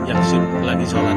Jaksun lagi sholat.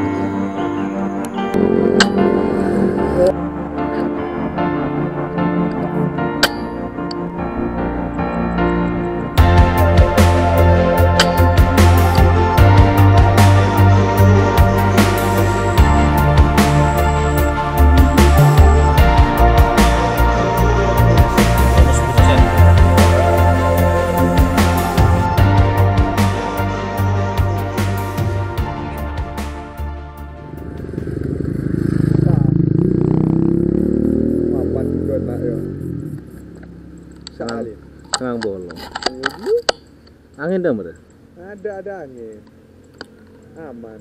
Sengang bolong. Angin dah mereka? Ada angin. Aman.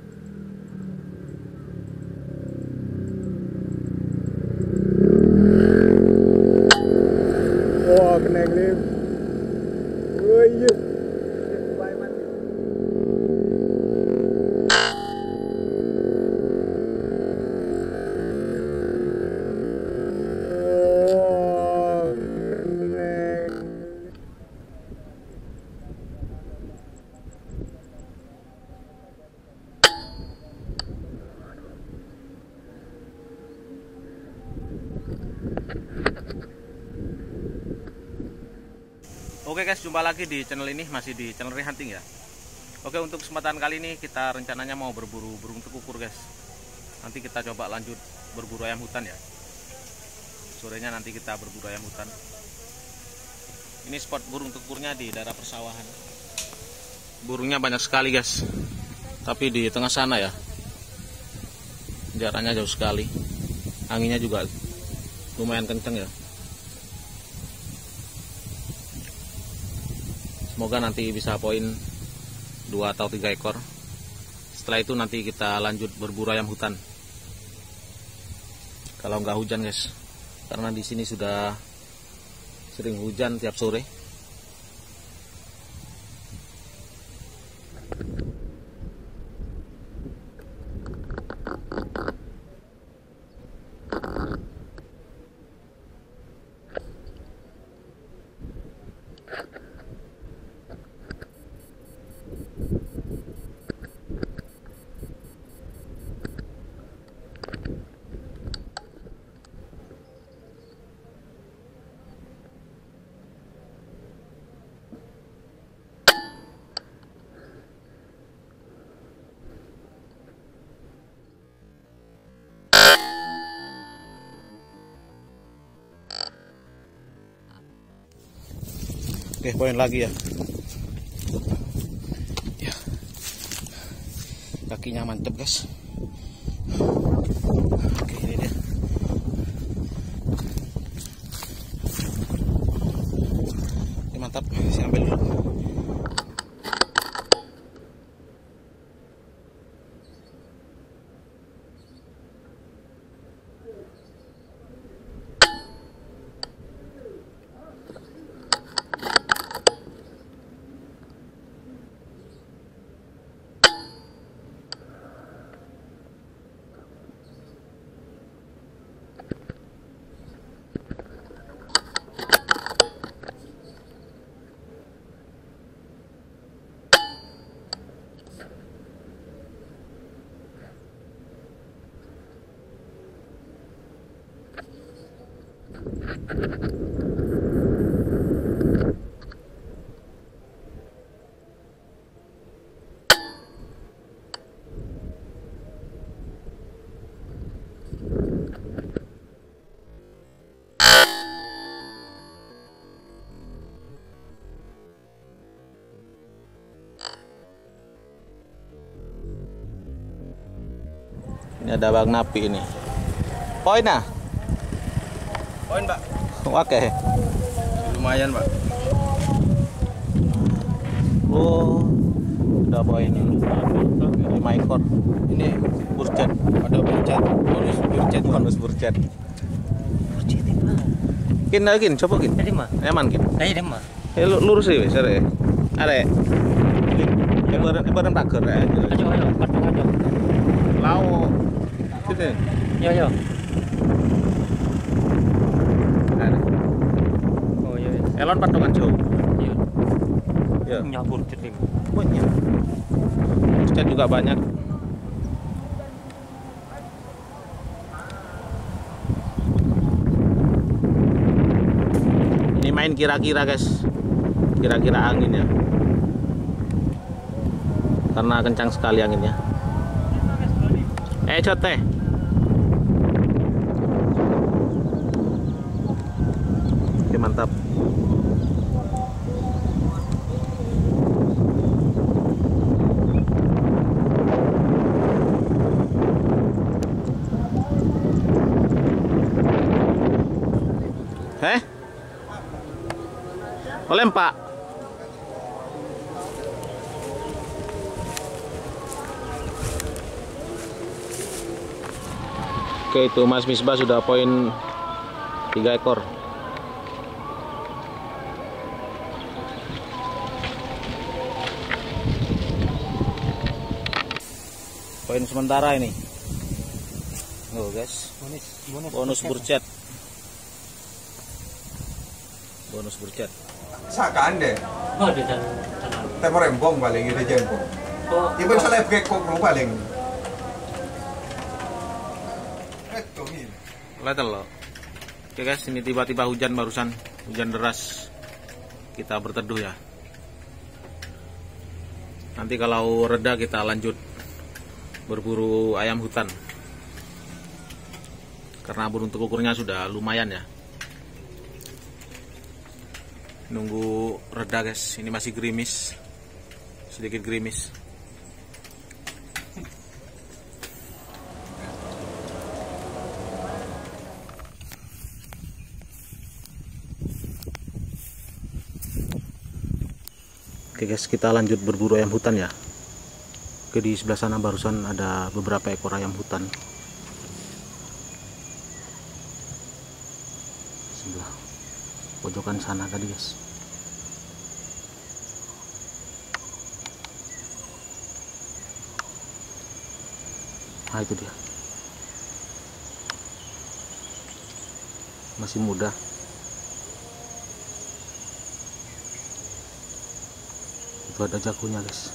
Wah, kena lim. Woi. Oke guys, jumpa lagi di channel ini, masih di channel Rehunting ya. Oke, untuk kesempatan kali ini kita rencananya mau berburu burung tekukur guys. Nanti kita coba lanjut berburu ayam hutan ya. Sorenya nanti kita berburu ayam hutan. Ini spot burung tekukurnya di daerah persawahan. Burungnya banyak sekali guys. Tapi di tengah sana ya. Jaraknya jauh sekali. Anginnya juga lumayan kenceng ya. Semoga nanti bisa poin 2 atau 3 ekor. Setelah itu nanti kita lanjut berburu ayam hutan. Kalau nggak hujan guys, karena di sini sudah sering hujan tiap sore. Oke, poin lagi ya. Ya. Kakinya mantep guys. Oke, ini dia. Ini mantap, saya ambil dulu. Ini ada bang napi ini. Poin ah? Poin, Pak. Oke. Lumayan, Pak. Oh, udah poin 5 ekor. Ini burjet. Ada burjet. Bonus burjet. Kin lagi, coba kin. Tadi mah. Eman kin. Tadi mah. Lurus sih, sare. Are. Ibaran pager ya. Ayo, patung aja. Lau. Sini. Yo. Ada. Oh iya. Elon patungan jauh. Iya. Ya. Nyabur ceting. Punya. burcet juga banyak. Ini main kira-kira guys, kira-kira anginnya, karena kencang sekali anginnya. Cote. Oke, mantap. Oleh Pak. Oke, itu Mas Misbah sudah poin 3 ekor. Poin sementara ini. Oh guys, bonus burcet. Bonus burcet. Sakaan deh. Oh, di sana. Tapi rembong paling itu jempol. Oh, Ibu salah kok paling. Lihat loh. Oke guys, ini tiba-tiba hujan barusan, hujan deras. Kita berteduh ya. Nanti kalau reda kita lanjut berburu ayam hutan. Karena burung tekukurnya sudah lumayan ya. Nunggu reda guys, ini masih gerimis, sedikit gerimis. Oke guys, kita lanjut berburu ayam hutan ya. Oke, di sebelah sana barusan ada beberapa ekor ayam hutan. Sebelah pojokan sana tadi guys. Nah itu dia, masih muda. Itu ada jagonya guys.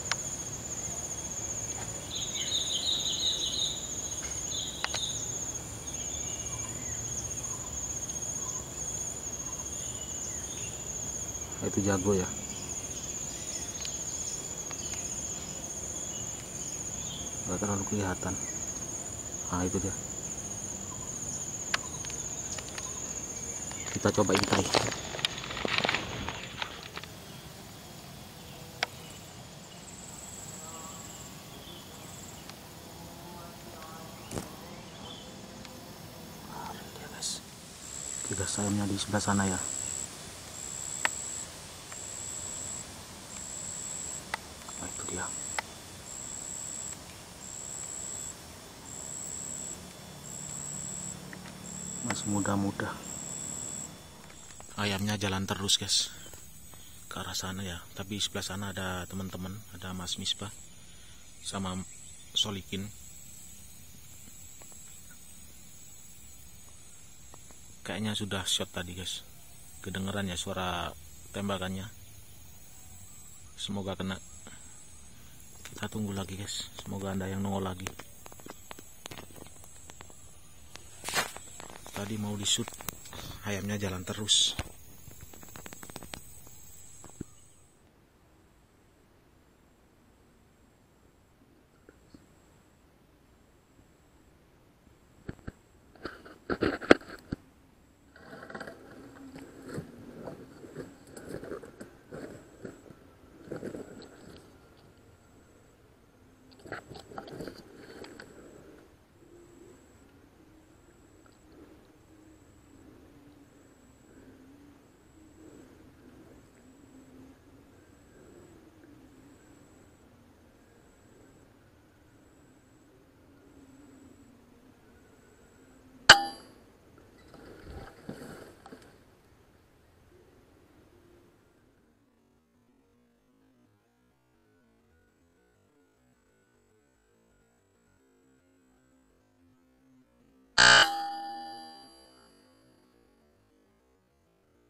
Nah, itu jago ya. Nggak terlalu kelihatan. Nah itu dia, kita coba intai. Dia guys, tiga sayapnya di sebelah sana ya. Nah itu dia. Masih muda-muda. Ayamnya jalan terus guys ke arah sana ya, tapi sebelah sana ada teman-teman, ada Mas Misbah sama Solikin. Kayaknya sudah shot tadi guys, kedengeran ya suara tembakannya. Semoga kena. Kita tunggu lagi guys, semoga ada yang nongol lagi. Tadi mau di shoot, ayamnya jalan terus.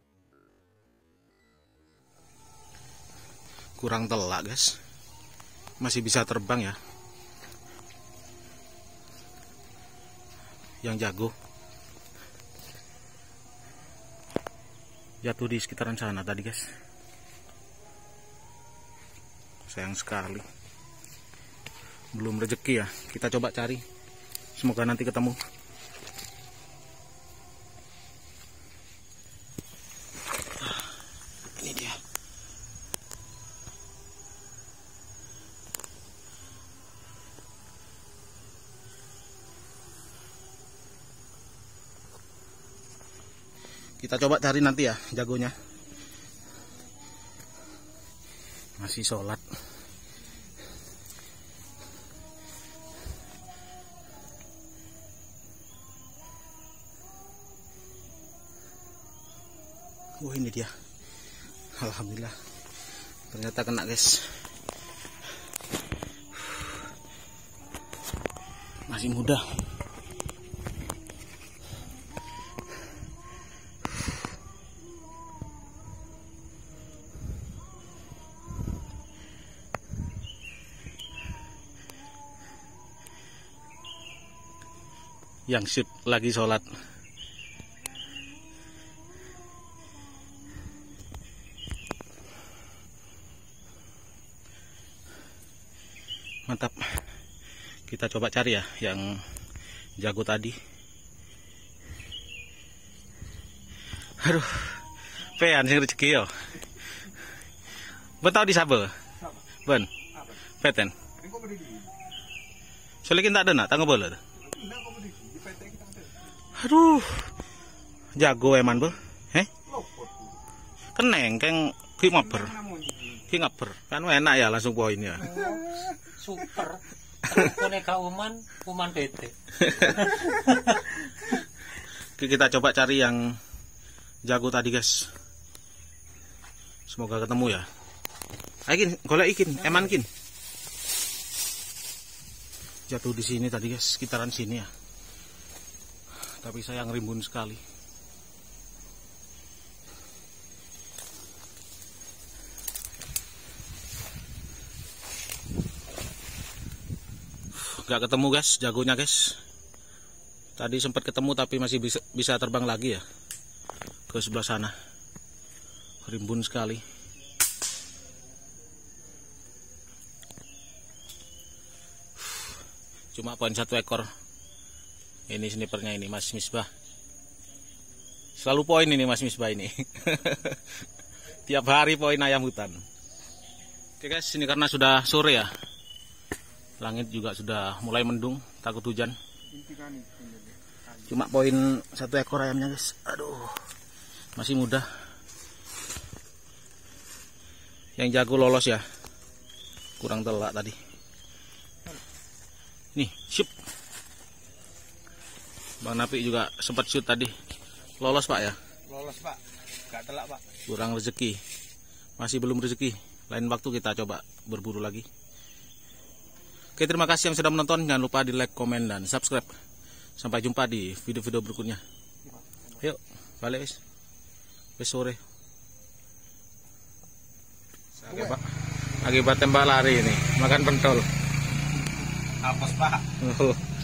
Kurang telak guys. masih bisa terbang ya. Yang jago jatuh di sekitaran sana tadi guys. Sayang sekali belum rezeki ya. Kita coba cari, semoga nanti ketemu. Ini dia. Kita coba cari nanti ya jagonya. Masih sholat. Oh ini dia. Alhamdulillah. Ternyata kena guys. Masih muda. Yang shoot lagi sholat. Mantap. Kita coba cari ya yang jago tadi. Aduh, pean sing rezeki yo. Betau di Sabe. Ben. Peten. Soalnya kita ada nak tangga bola. Aduh. Jago eman bu. Keneng keng ki ngaber. Ki ngaber. Kan enak ya langsung poin ya. Super. Boneka uman PT. Kita coba cari yang jago tadi guys. Semoga ketemu ya. Aikin, golek ikin, eman kin. Jatuh di sini tadi guys, sekitaran sini ya. Tapi sayang rimbun sekali. Gak ketemu guys, jagonya guys. Tadi sempat ketemu tapi masih bisa terbang lagi ya ke sebelah sana. Rimbun sekali. Cuma poin 1 ekor. Ini snipernya ini Mas Misbah. Selalu poin ini Mas Misbah ini. Tiap hari poin ayam hutan. Oke guys, ini karena sudah sore ya. Langit juga sudah mulai mendung, takut hujan. Cuma poin 1 ekor ayamnya guys. Aduh, masih muda. Yang jago lolos ya. Kurang telak tadi. Nih, shoot. Bang Napi juga sempat shoot tadi. Lolos Pak ya? Lolos Pak, gak telak Pak. Kurang rezeki. Masih belum rezeki. Lain waktu kita coba berburu lagi. Oke, terima kasih yang sudah menonton. Jangan lupa di like, komen, dan subscribe. Sampai jumpa di video-video berikutnya. Yuk, balik wis. Wis sore. Akibat tembak lari ini. Makan pentol. Hapus Pak.